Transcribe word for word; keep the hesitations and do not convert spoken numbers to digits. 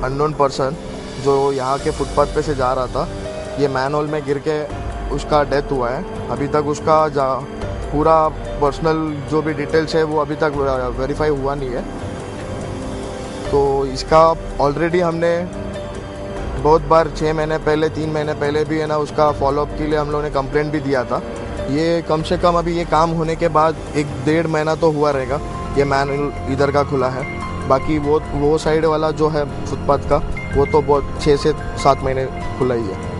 Unknown person जो यहाँ के फुटपाथ पे से जा रहा था, ये मैनहोल में गिर के उसका डेथ हुआ है। अभी तक उसका जा पूरा पर्सनल जो भी डिटेल्स है वो अभी तक वेरीफाई हुआ नहीं है। तो इसका ऑलरेडी हमने बहुत बार छः महीने पहले तीन महीने पहले भी है ना उसका फॉलोअप के लिए हम लोगों ने कंप्लेंट भी दिया था। ये कम से कम अभी ये काम होने के बाद एक डेढ़ महीना तो हुआ रहेगा ये मैनहोल इधर का खुला है। बाकी वो वो साइड वाला जो है फुटपाथ का वो तो बहुत छः से सात महीने खुला ही है।